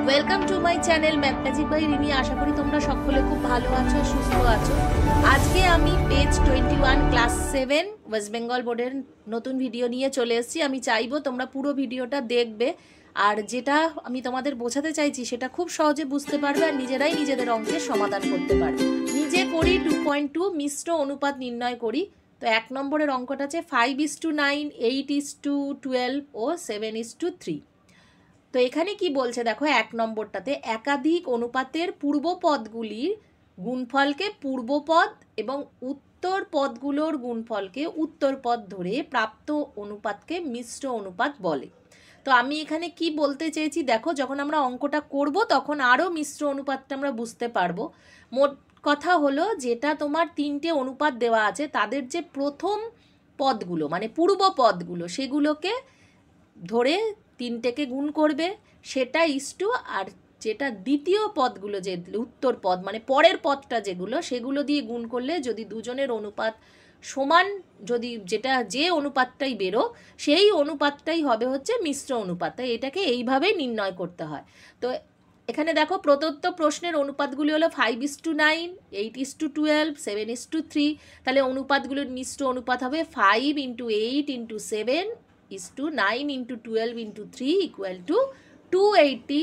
Welcome to my channel mathematic by Rimi. আশা করি তোমরা সকলে খুব ভালো আছো, সুস্থ আছো। আজকে আমি পেজ 21 ক্লাস 7 ওয়েস্ট বেঙ্গল বোর্ডের নতুন ভিডিও নিয়ে চলে এসেছি। আমি চাইবো তোমরা পুরো ভিডিওটা দেখবে, আর যেটা আমি তোমাদের বোঝাতে চাইছি সেটা খুব সহজে বুঝতে পারবে আর নিজেরাই নিজেদের অঙ্কের সমাধান করতে পারবে। নিজে করি 2.2 মিশ্র অনুপাত নির্ণয় করি। তো 1 নম্বরের অঙ্কটা আছে 5:9, 8:12 ও 7:3। তো এখানে কি বলছে দেখো, 1 নম্বরটাতে একাধিক অনুপাতের পূর্ব পদগুলির গুণফলকে পূর্বপদ এবং উত্তর পদগুলোর গুণফলকে উত্তর পদ ধরে প্রাপ্ত অনুপাতকে মিশ্র অনুপাত বলে। তো আমি এখানে কি বলতে চেয়েছি দেখো, যখন আমরা অঙ্কটা করব তখন আরও মিশ্র অনুপাতটা আমরা বুঝতে পারবো। মোট কথা হলো, যেটা তোমার 3টে অনুপাত দেওয়া আছে তাদের যে প্রথম পদগুলো মানে পূর্ব পদগুলো সেগুলোকে ধরে 3টেকে গুণ করবে, সেটা ইস্টু, আর যেটা দ্বিতীয় পদগুলো যে উত্তর পদ মানে পরের পদটা যেগুলো সেগুলো দিয়ে গুণ করলে যদি দুজনের অনুপাত সমান, যদি যেটা যে অনুপাতটাই বেরো সেই অনুপাতটাই হবে হচ্ছে মিশ্র অনুপাত। তাই এটাকে এইভাবেই নির্ণয় করতে হয়। তো এখানে দেখো প্রদত্ত প্রশ্নের অনুপাতগুলি হলো 5:9, 8:12, 7:3। তাহলে অনুপাতগুলির মিশ্র অনুপাত হবে 5 × 8 × 7 9 × 12 × 3 = 280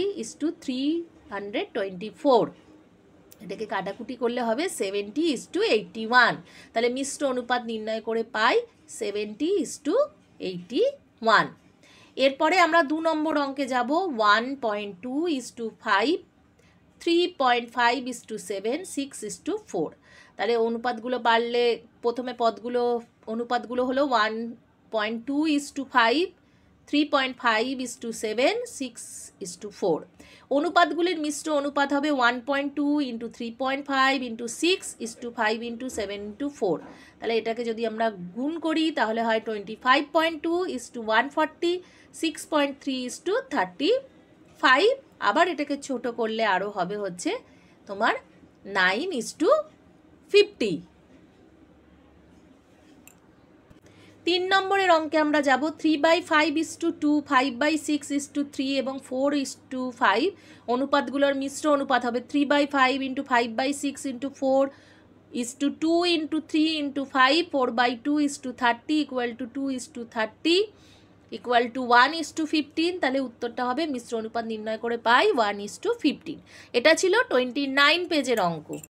324। এটাকে কাটাকুটি করলে হবে 70:81। তাহলে মিশ্র অনুপাত নির্ণয় করে পাই 70:81। এরপরে আমরা 2 নম্বর অঙ্কে যাব। 1.2:5, 3.5:7, 6:4। তাহলে অনুপাতগুলো বাড়লে প্রথমে অনুপাতগুলো হলো 1.2:5, 3.5:7, 6:4। অনুপাতগুলির মিশ্র অনুপাত হবে 1.2 × 3.5 × 6:5 × 7:4। তাহলে এটাকে যদি আমরা গুণ করি তাহলে হয় 25.2:140, 6.3:35। আবার এটাকে ছোট করলে আরও হবে হচ্ছে তোমার 9:50। 3 নম্বরের অঙ্কে আমরা যাব। 3/5:2, 5/6:3 এবং 4:5। অনুপাতগুলোর মিশ্র অনুপাত হবে 3/5 × 5/6 × 4 2 × 3 × 5, 4/2:30 = 2:30 = 1:15। তাহলে উত্তরটা হবে মিশ্র অনুপাত নির্ণয় করে পাই 1:15। এটা ছিল 29 পেজের অঙ্ক।